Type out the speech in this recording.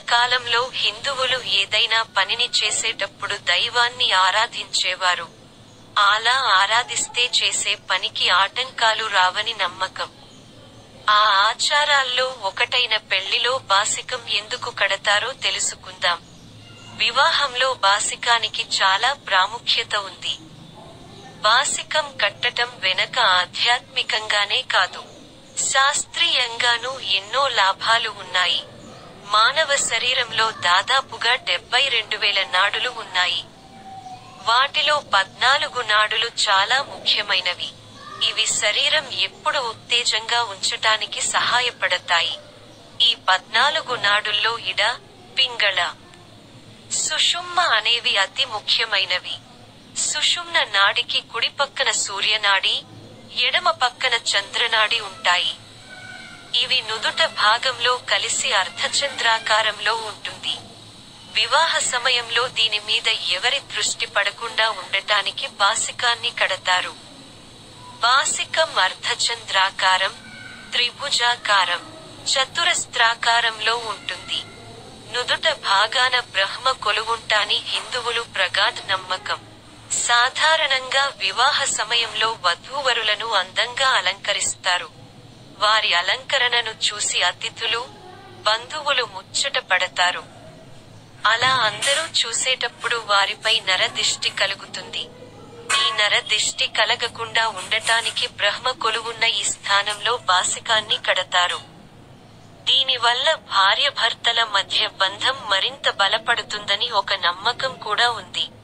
కాలంలో హిందువులు ఏదైనా పనిని చేసేటప్పుడు దైవాన్ని ఆరాధించేవారు. అలా ఆరాధిస్తే చేసే పనికి ఆటంకాలు రావని నమ్మకం. ఆ ఆచారాల్లో ఒకటైన పెళ్లిలో బాసికం ఎందుకు కడతారో తెలుసుకుందాం. వివాహంలో బాసికానికి చాలా ప్రాముఖ్యత ఉంది. బాసికం కట్టటం వెనక ఆధ్యాత్మికంగానే కాదు, శాస్త్రీయంగానూ ఎన్నో లాభాలు ఉన్నాయి. మానవ శరీరంలో దాదాపుగా 72,000 నాడులు ఉన్నాయి. వాటిలో 14 నాడులు చాలా ముఖ్యమైనవి. ఇవి శరీరం ఎప్పుడు ఉత్తేజంగా ఉంచటానికి సహాయపడతాయి. ఈ 14 నాడుల్లో ఇడ, పింగళ, సుషుమ్న అనేవి అతి ముఖ్యమైనవి. సుషుమ్న నాడికి కుడి పక్కన సూర్యనాడి, ఎడమ పక్కన చంద్రనాడి ఉంటాయి. ఇవి నుదుట భాగంలో కలిసి అర్ధచంద్రాకారంలో ఉంటుంది. వివాహ సమయంలో దీని మీద ఎవరి దృష్టి పడకుండా ఉండటానికి బాసికాన్ని కడతారు. బాసికం అర్ధచంద్రాకారం, త్రిభుజాకారం, చతురస్రాకారంలో ఉంటుంది. నుదుట భాగాన బ్రహ్మ కొలువుంటాని హిందువులు ప్రగాఢ నమ్మకం. సాధారణంగా వివాహ సమయంలో వధూవరులను అందంగా అలంకరిస్తారు. వారి అలంకరణను చూసి అతిథులు, బంధువులు ముచ్చట పడతారు. అలా అందరూ చూసేటప్పుడు వారిపై నరదిష్టి కలుగుతుంది. ఈ నరదిష్టి కలగకుండా ఉండటానికి బ్రహ్మ కొలువున్న ఈ స్థానంలో బాసికాన్ని కడతారు. దీనివల్ల భార్యాభర్తల మధ్య బంధం మరింత బలపడుతుందని ఒక నమ్మకం కూడా ఉంది.